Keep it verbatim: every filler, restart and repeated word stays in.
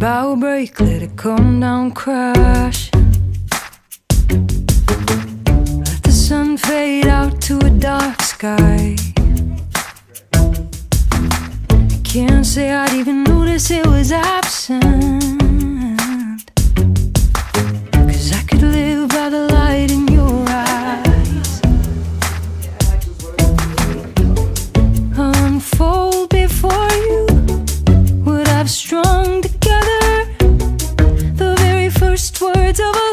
bow break, let it come down, crash. Let the sun fade out to a dark sky. I can't say I'd even notice it was absent, 'cause I could live by the light in your eyes. Unfold before you what I've strung together, the very first words of a